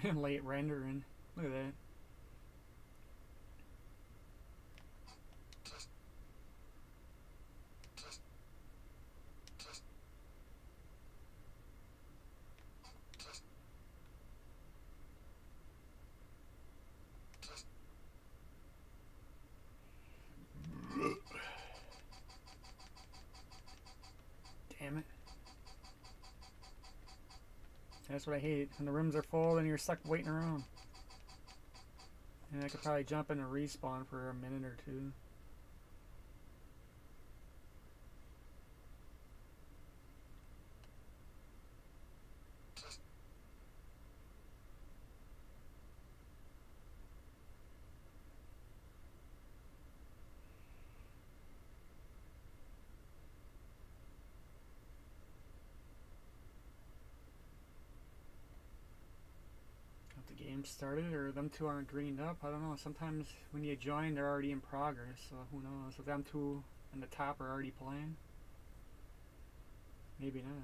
Late rendering. Look at that. Damn it. That's what I hate. When the rooms are full and you're stuck waiting around. And I could probably jump in a respawn for a minute or two. Game started, or them two aren't greened up. I don't know. Sometimes when you join, they're already in progress, so who knows? If them two on the top are already playing, maybe not.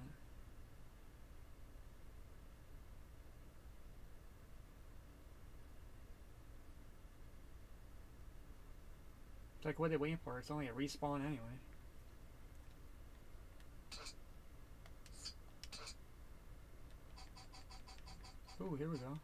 It's like, what are they waiting for? It's only a respawn anyway. Ooh, here we go.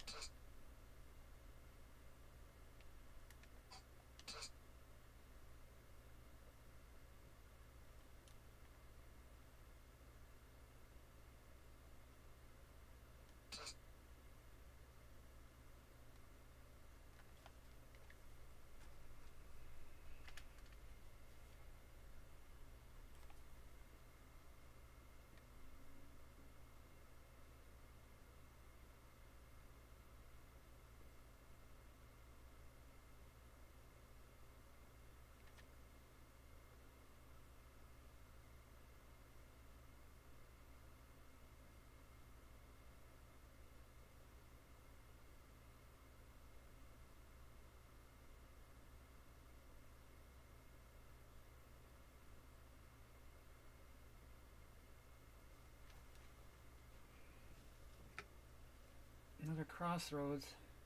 Another Crossroads.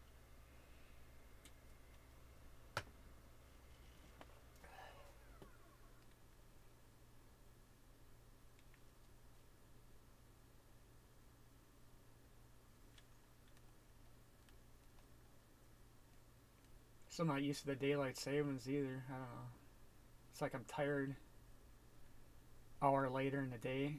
Still not used to the daylight savings either. I don't know. It's like I'm tired. Hour later in the day.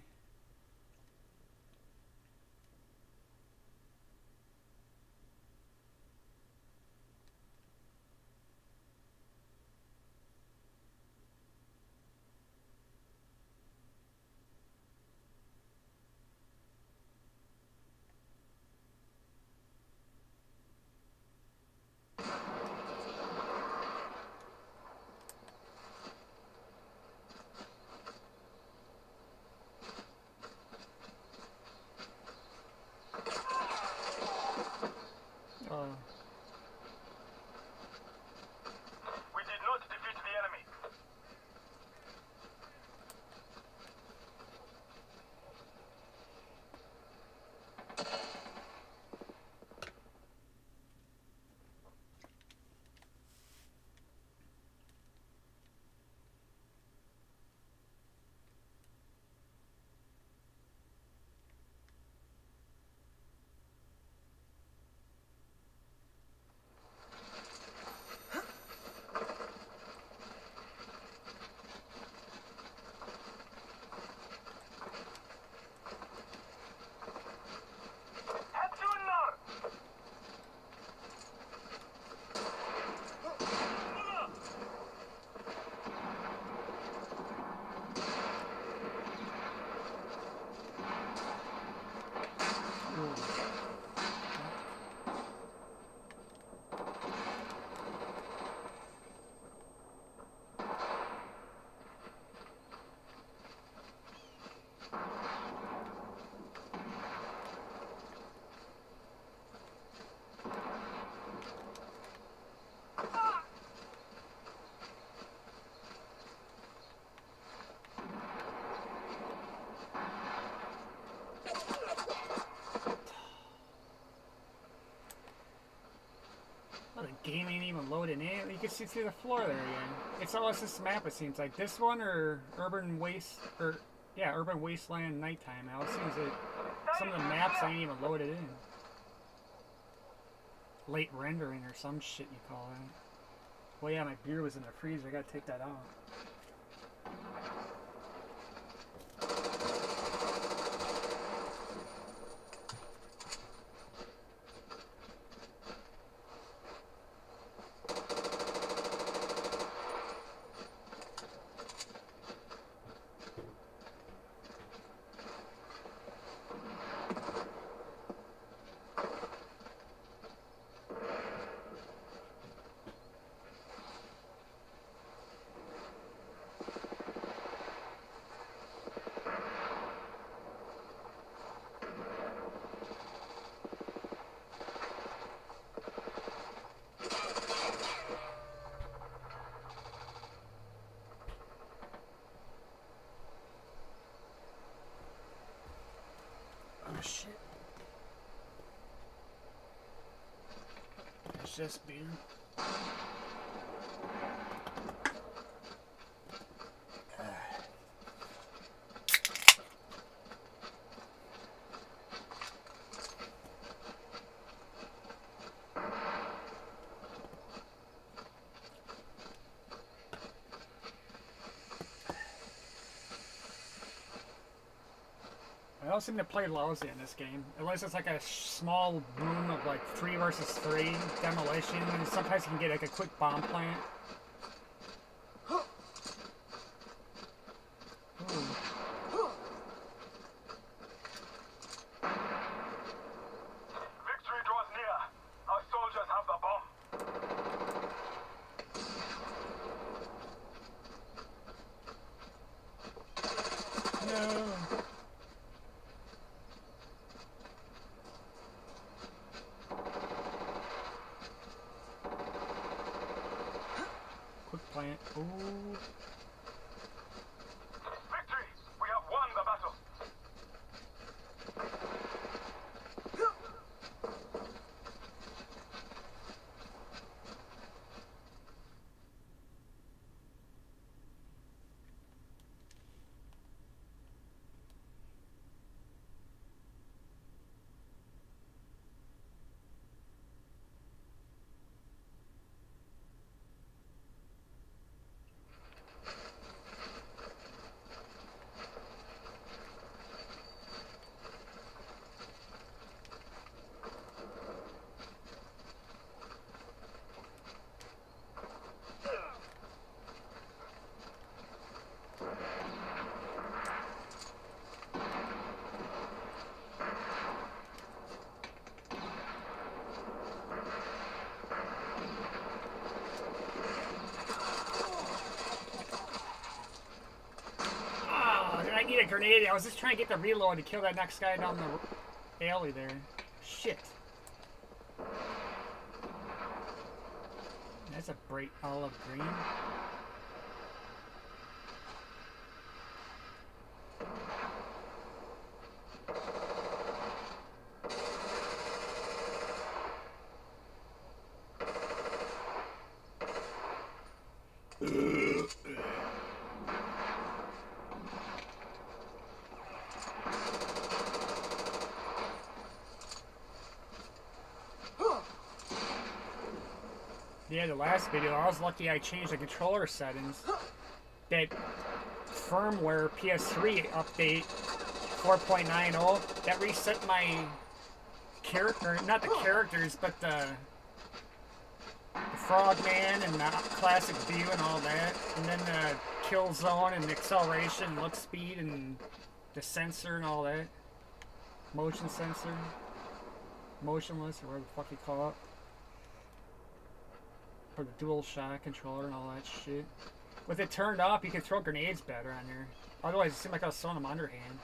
Well, the game ain't even loading in. You can see through the floor there again. It's almost this map, it seems like. This one or Urban Waste, or yeah, Urban Wasteland Nighttime. Now it seems that some of the maps ain't even loaded in. Late rendering or some shit you call it. Well, yeah, my beer was in the freezer. I gotta take that out. Oh shit. It's just beer. I don't seem to play lousy in this game. Unless it's like a small room of like 3 versus 3 demolition, and sometimes you can get like a quick bomb plant. Victory draws near. Our soldiers have the bomb. No. Quick plant. Ooh. Victory! We have won the battle. I need a grenade. I was just trying to get the reload to kill that next guy down the alley there. Shit. That's a bright olive green. Yeah, the last video, I was lucky I changed the controller settings. That firmware PS3 update 4.90, that reset my character, not the characters, but the Frogman and the classic view and all that. And then the kill zone and acceleration, look speed, and the sensor and all that. Motion sensor. Motionless, or whatever the fuck you call it. For the dual shot controller and all that shit. With it turned off, you can throw grenades better on there. Otherwise, it seemed like I was throwing them underhand.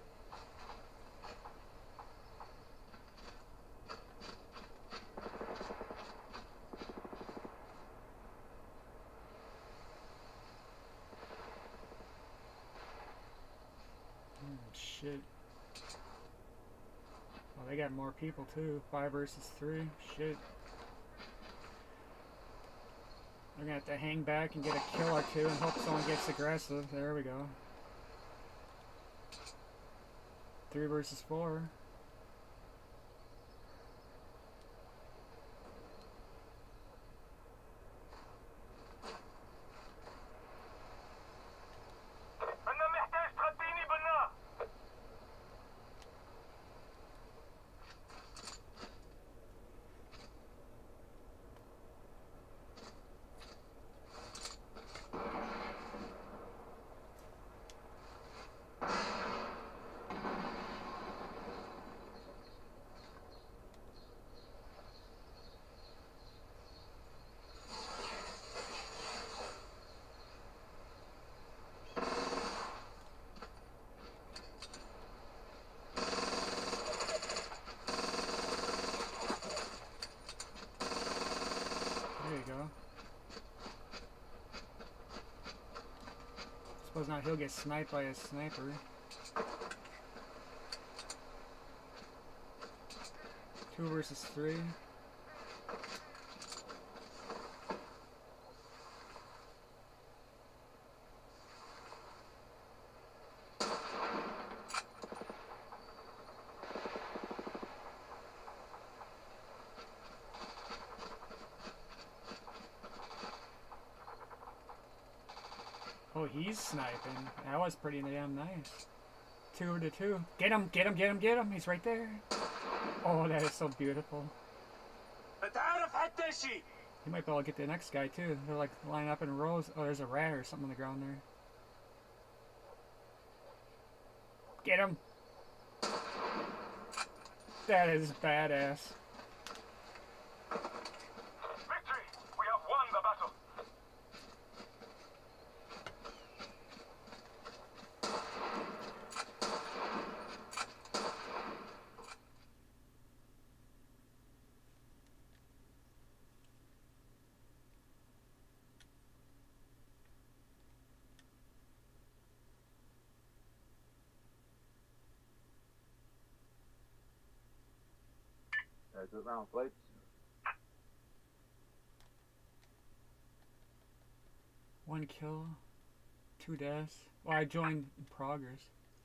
Shit. Well, they got more people too. 5 versus 3. Shit. They're gonna have to hang back and get a kill or two and hope someone gets aggressive. There we go. 3 versus 4. أنا محتاج تغطيني بالنار. There you go. Suppose now he'll get sniped by a sniper. 2 versus 3. Oh, he's sniping. That was pretty damn nice. 2 to 2. Get him, get him, get him, get him. He's right there. Oh, that is so beautiful. He might be able to get the next guy too. They're like lining up in rows. Oh, there's a rat or something on the ground there. Get him. That is badass. Victory! We have won the battle. Exit round plates. 1 kill. 2 deaths. Well, I joined in progress.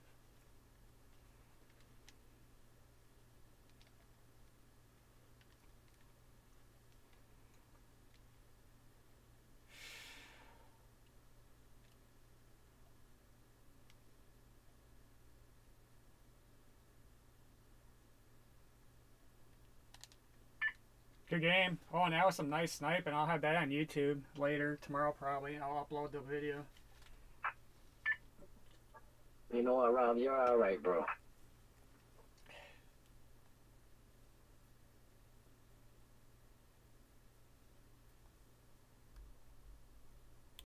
Good game. Oh, and that was some nice sniping. I'll have that on YouTube later, tomorrow probably. I'll upload the video. You know what, Rob? You're alright, bro.